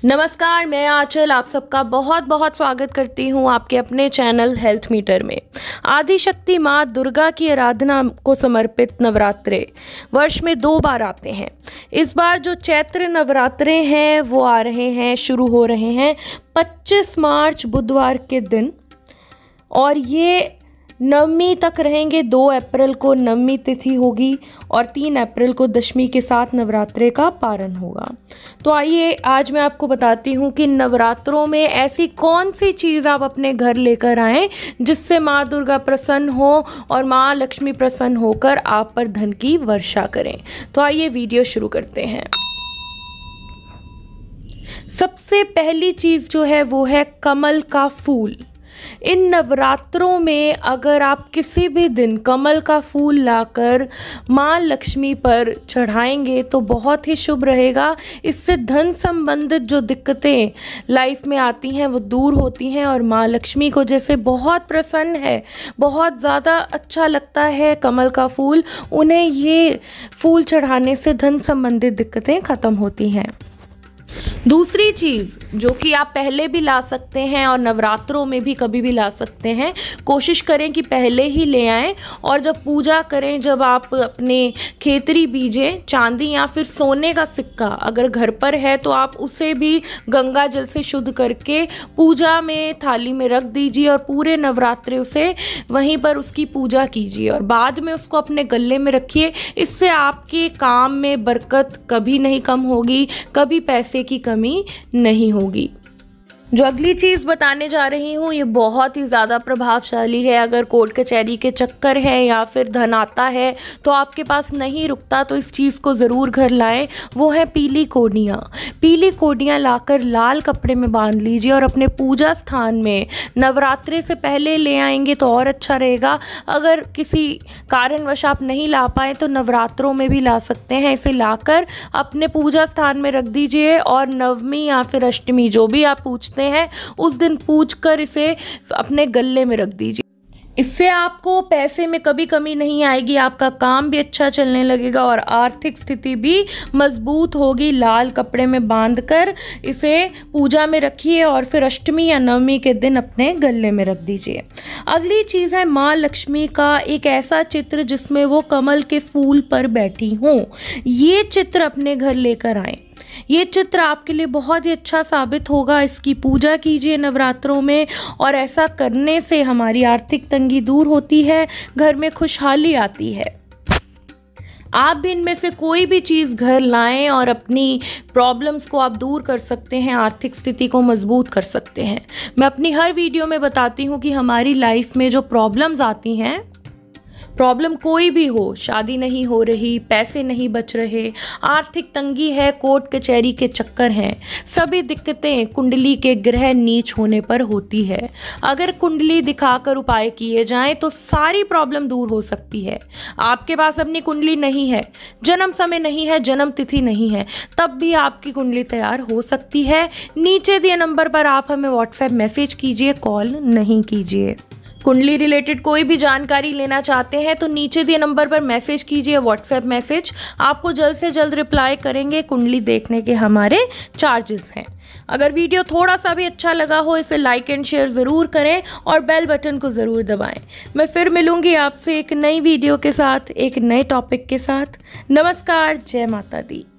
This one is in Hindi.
नमस्कार, मैं आंचल आप सबका बहुत बहुत स्वागत करती हूं आपके अपने चैनल हेल्थ मीटर में। आदिशक्ति माँ दुर्गा की आराधना को समर्पित नवरात्रे वर्ष में 2 बार आते हैं। इस बार जो चैत्र नवरात्रे हैं वो आ रहे हैं, शुरू हो रहे हैं 25 मार्च बुधवार के दिन और ये नवमी तक रहेंगे। 2 अप्रैल को नवमी तिथि होगी और 3 अप्रैल को दशमी के साथ नवरात्रे का पारण होगा। तो आइए आज मैं आपको बताती हूँ कि नवरात्रों में ऐसी कौन सी चीज़ आप अपने घर लेकर आएँ जिससे माँ दुर्गा प्रसन्न हो और माँ लक्ष्मी प्रसन्न होकर आप पर धन की वर्षा करें। तो आइए वीडियो शुरू करते हैं। सबसे पहली चीज़ जो है वो है कमल का फूल। इन नवरात्रों में अगर आप किसी भी दिन कमल का फूल लाकर माँ लक्ष्मी पर चढ़ाएंगे तो बहुत ही शुभ रहेगा। इससे धन संबंधित जो दिक्कतें लाइफ में आती हैं वो दूर होती हैं और माँ लक्ष्मी को जैसे बहुत प्रसन्न है, बहुत ज़्यादा अच्छा लगता है कमल का फूल, उन्हें ये फूल चढ़ाने से धन संबंधित दिक्कतें ख़त्म होती हैं। दूसरी चीज़ जो कि आप पहले भी ला सकते हैं और नवरात्रों में भी कभी भी ला सकते हैं, कोशिश करें कि पहले ही ले आएं और जब पूजा करें, जब आप अपने खेतरी बीजें, चांदी या फिर सोने का सिक्का अगर घर पर है तो आप उसे भी गंगा जल से शुद्ध करके पूजा में थाली में रख दीजिए और पूरे नवरात्रे उसे वहीं पर उसकी पूजा कीजिए और बाद में उसको अपने गले में रखिए। इससे आपके काम में बरकत कभी नहीं कम होगी, कभी पैसे की कमी नहीं होगी। जो अगली चीज़ बताने जा रही हूँ ये बहुत ही ज़्यादा प्रभावशाली है। अगर कोर्ट कचहरी के चक्कर है या फिर धन आता है तो आपके पास नहीं रुकता तो इस चीज़ को ज़रूर घर लाएं। वो है पीली कोडियाँ। पीली कोडियाँ लाकर लाल कपड़े में बांध लीजिए और अपने पूजा स्थान में नवरात्रे से पहले ले आएंगे तो और अच्छा रहेगा। अगर किसी कारणवश आप नहीं ला पाएँ तो नवरात्रों में भी ला सकते हैं। इसे लाकर अपने पूजा स्थान में रख दीजिए और नवमी या फिर अष्टमी जो भी आप पूछते हैं उस दिन पूजकर इसे अपने गले में रख दीजिए। इससे आपको पैसे में कभी कमी नहीं आएगी, आपका काम भी अच्छा चलने लगेगा और आर्थिक स्थिति भी मजबूत होगी। लाल कपड़े में बांधकर इसे पूजा में रखिए और फिर अष्टमी या नवमी के दिन अपने गले में रख दीजिए। अगली चीज़ है माँ लक्ष्मी का एक ऐसा चित्र जिसमें वो कमल के फूल पर बैठी हों। ये चित्र अपने घर लेकर आएं। ये चित्र आपके लिए बहुत ही अच्छा साबित होगा। इसकी पूजा कीजिए नवरात्रों में और ऐसा करने से हमारी आर्थिक तंगी दूर होती है, घर में खुशहाली आती है। आप भी इनमें से कोई भी चीज़ घर लाएं और अपनी प्रॉब्लम्स को आप दूर कर सकते हैं, आर्थिक स्थिति को मजबूत कर सकते हैं। मैं अपनी हर वीडियो में बताती हूँ कि हमारी लाइफ में जो प्रॉब्लम्स आती हैं, प्रॉब्लम कोई भी हो, शादी नहीं हो रही, पैसे नहीं बच रहे, आर्थिक तंगी है, कोर्ट कचहरी के चक्कर हैं, सभी दिक्कतें कुंडली के ग्रह नीच होने पर होती है। अगर कुंडली दिखाकर उपाय किए जाएं तो सारी प्रॉब्लम दूर हो सकती है। आपके पास अपनी कुंडली नहीं है, जन्म समय नहीं है, जन्म तिथि नहीं है, तब भी आपकी कुंडली तैयार हो सकती है। नीचे दिए नंबर पर आप हमें व्हाट्सएप मैसेज कीजिए, कॉल नहीं कीजिए। कुंडली रिलेटेड कोई भी जानकारी लेना चाहते हैं तो नीचे दिए नंबर पर मैसेज कीजिए, व्हाट्सएप मैसेज, आपको जल्द से जल्द रिप्लाई करेंगे। कुंडली देखने के हमारे चार्जेस हैं। अगर वीडियो थोड़ा सा भी अच्छा लगा हो इसे लाइक एंड शेयर ज़रूर करें और बेल बटन को ज़रूर दबाएं। मैं फिर मिलूंगी आपसे एक नई वीडियो के साथ, एक नए टॉपिक के साथ। नमस्कार, जय माता दी।